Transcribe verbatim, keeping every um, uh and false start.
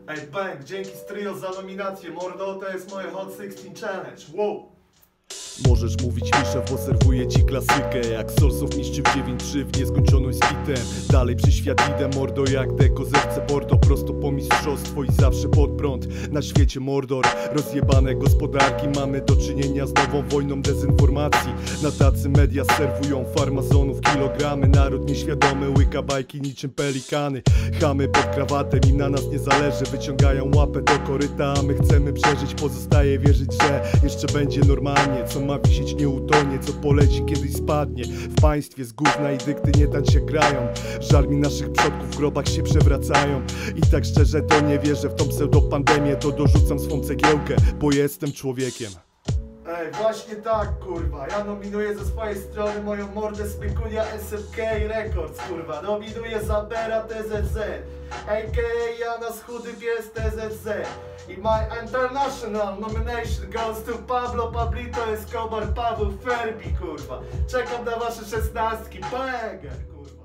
Ej, bang, dzięki Strio za nominację, mordo, to jest moje Hot szesnaście Challenge, wow! Możesz mówić Miszew, bo serwuję ci klasykę. Jak Solsow mistrzył dziewięć trzy w nieskończoność z bitem. Dalej przy świat idę, mordo, jak deko zerce bordo. Prosto po mistrzostwo i zawsze pod prąd. Na świecie mordor, rozjebane gospodarki. Mamy do czynienia z nową wojną dezinformacji. Na tacy media serwują farmazonów kilogramy. Naród nieświadomy łyka bajki niczym pelikany. Chamy pod krawatem, im na nas nie zależy. Wyciągają łapę do koryta, a my chcemy przeżyć. Pozostaje wierzyć, że jeszcze będzie normalnie. Co ma wisieć nie utonie, co poleci kiedyś spadnie. W państwie z gówna i dykty nie tańcz się grają. Żal mi naszych przodków w grobach się przewracają. I tak szczerze to nie wierzę w tą pseudopandemię. To dorzucam swą cegiełkę, bo jestem człowiekiem. Ej, właśnie tak, kurwa, ja nominuję ze swojej strony moją mordę z Pykunia S F K Records, kurwa. Nominuję Zabera T Z Z, a k a. Janas Chudy Pies T Z Z. I my international nomination goes to Pablo Pablito Escobar Paweł Ferbi, kurwa. Czekam na wasze szesnastki, banger, kurwa.